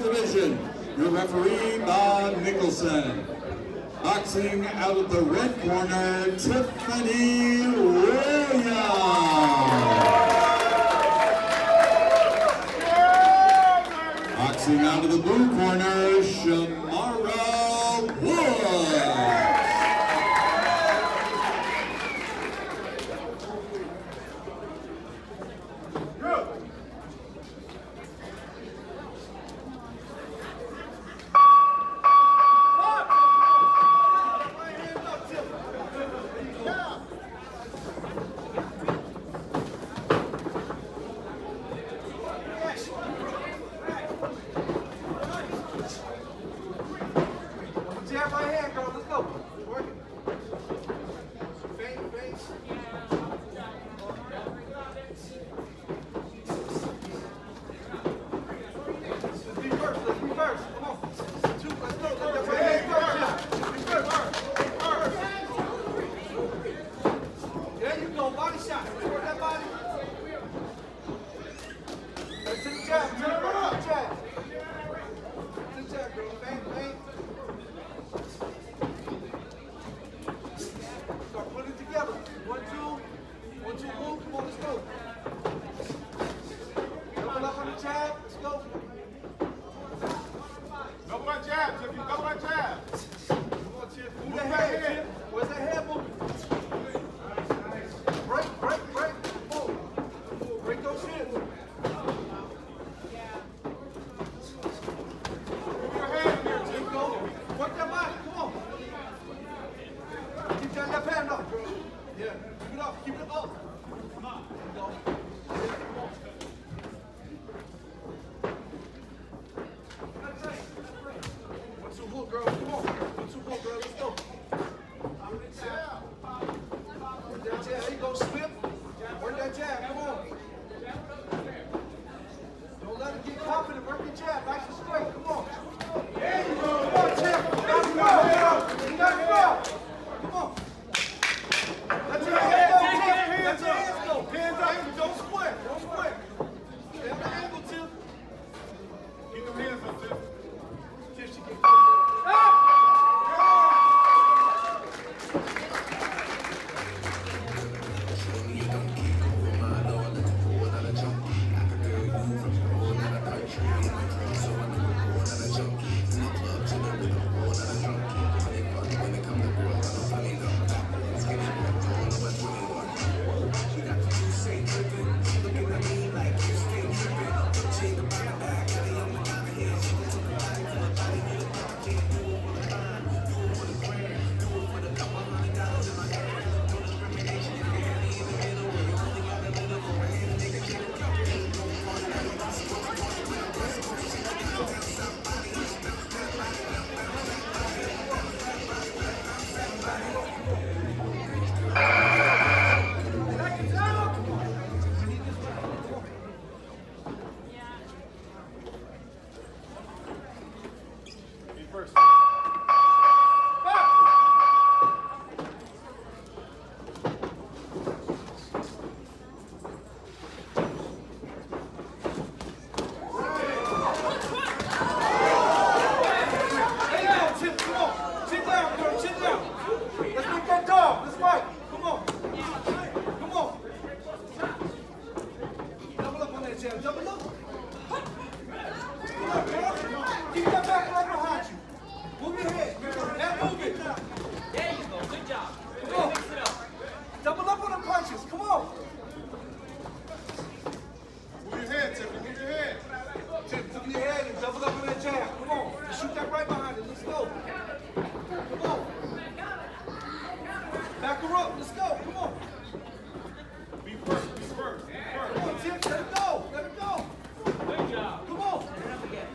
division, your referee, Bob Nicholson. Boxing out of the red corner, Tiffany Williams. Boxing out of the blue corner, Shamara Wood. Jab right hand, girl. Let's go. Work it. Feint, feint. Let's be first. Let's be first. Come on. Two. Let's go. Let's right hand first. Let's be first. There you go. Body shot. Work that body. Let's take the jab. Turn around. Take the jab. Take the jab, girl. Feint, feint. Start putting it together. 1, 2, move. Come on, let's go. Double up on the jab. Let's go. Double that jab, Tiffany. Double that jab. Come on, Tiff. Move that head, Tiff. Where's that head moving? Break, break, break. Move. Break those shins. Move your hand here, There you Tiff. go. Work that body. Come on. Keep that left hand up, girl. Yeah. Keep it up. Keep it up. Come on. There you go. Come on. One, two, hook, girl. Come on. 1, 2, hook, girl. Let's go. Work that jab. There you go. Slip. Work that jab. Come on. Don't let it get confident. Work your jab. Nice and straight. Come on. There you go. Come on, Tiff. You got it well. You got it well. Come on. Let your hands go, Tiff. Let your hands go. Hands up. Don't square. Don't square. Stay on the angle, Tiff. Keep them hands up, Tiff. Tiff, she can First. Double up. Come on, girl. Keep that back right behind you. Move your head. Now move it. There you go. Good job. Come on. Mix it up. Double up on the punches. Come on. Move your head, Tiffany. Move your head. Tip your head and double up on that jab. Come on. Shoot that right behind it. Let's go. Come on. Back her up. Let's go. Come on. Be first. Be first. Be first. Come on, Tip. Let it go. Let it go. Good job. Come on. Turn up again.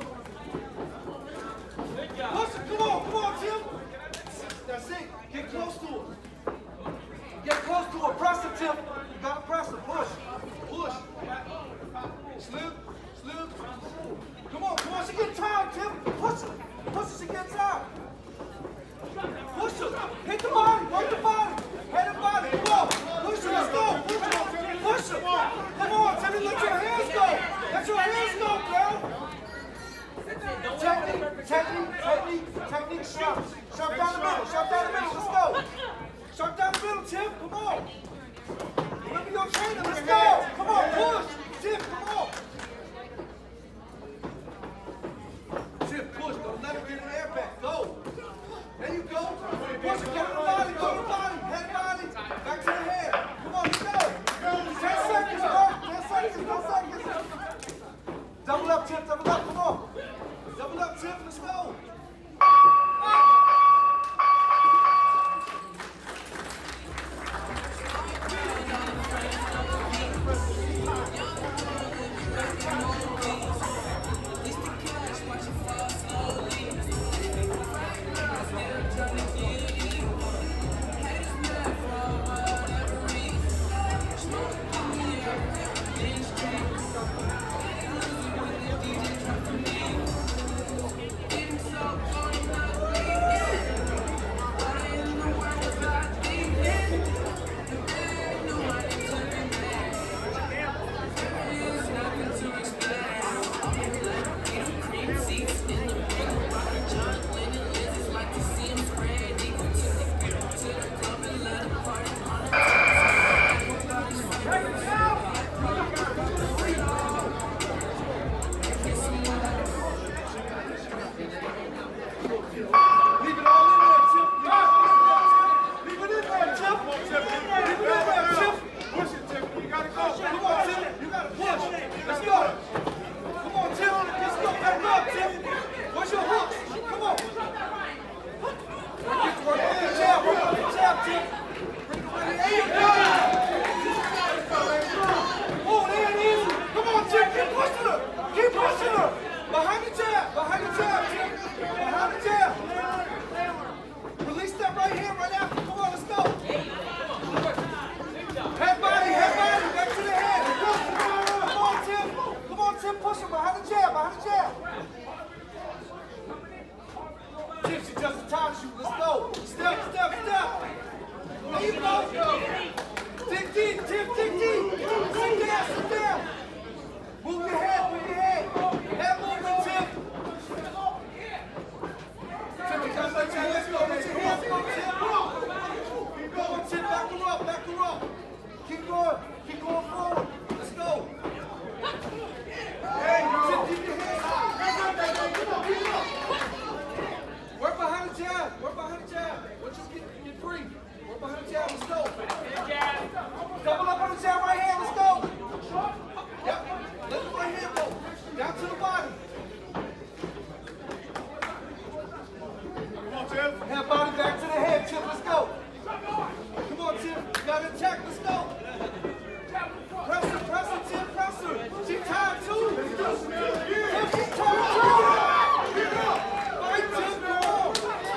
Good job. Push it. Come on. Come on, Tip. That's it. Get close to her. Get close to her. Press it, Tip. You gotta press her. Push. Push. Slip. Slip. Come on. Come on. She get tired, Tip. Push her. Push her. She get tired. There you go. Dig deep, Tim, dig deep. Sit down, sit down. Move your head, move your head. Head movement, Tim. Tim, you got let's go. Let your hands go, Tim. Keep going, Tim. Back her up, back her up. Keep going forward. Let's go. Hey, Tim, keep your hands up. Work behind the jab. Work behind the jab. Once you get free. Work behind the jab. Let's go. Double up on the jab right hand. Let's go. Yep. Let the right hand go. Down to the body. Come on, Tim. Hand body back to the head, Tim. Let's go. Come on, Tim. You got to attack. Let's go. Press her, Tim. Press her. She tired too. Tim, she's tired too. Fight, Tim. Go on.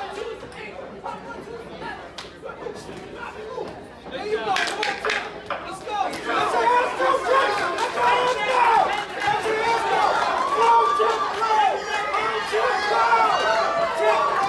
There you go. Come on, Tim. Let's go. Let your hands go, Tim. Let your hands go. Let your hands go. Go, Tim. Go. Tim, go. Tim, go.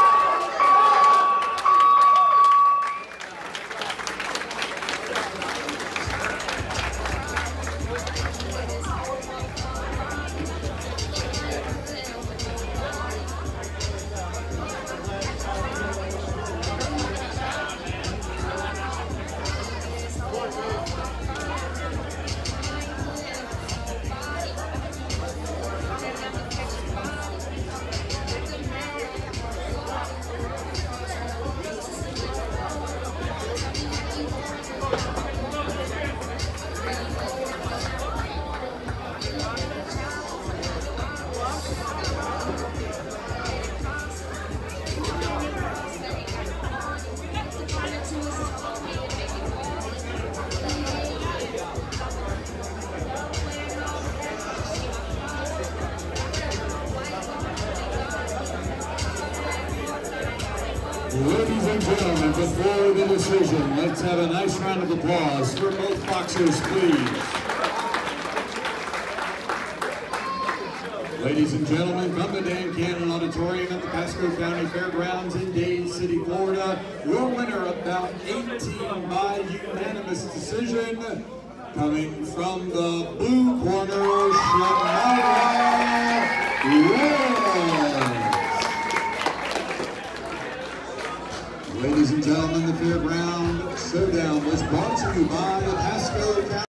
Ladies and gentlemen, before the decision, let's have a nice round of applause for both boxers, please. Ladies and gentlemen, from the Dan Cannon Auditorium at the Pasco County Fairgrounds in Dade City, Florida, your winner of bout 18 by unanimous decision, coming from the blue corner, Shamara. Ladies and gentlemen, the Fairground Showdown was brought to you by the Pasco County.